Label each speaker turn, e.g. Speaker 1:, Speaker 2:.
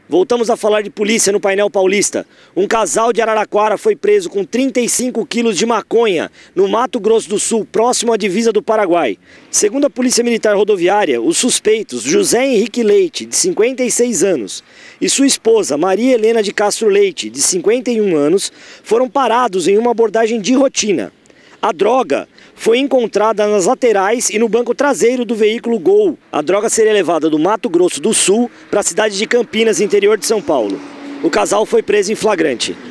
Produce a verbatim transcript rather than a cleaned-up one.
Speaker 1: Voltamos a falar de polícia no painel paulista. Um casal de Araraquara foi preso com trinta e cinco quilos de maconha no Mato Grosso do Sul, próximo à divisa do Paraguai. Segundo a Polícia Militar Rodoviária, os suspeitos José Henrique Leite, de cinquenta e seis anos, e sua esposa Maria Helena de Castro Leite, de cinquenta e um anos, foram parados em uma abordagem de rotina. A droga foi encontrada nas laterais e no banco traseiro do veículo Gol. A droga seria levada do Mato Grosso do Sul para a cidade de Campinas, interior de São Paulo. O casal foi preso em flagrante.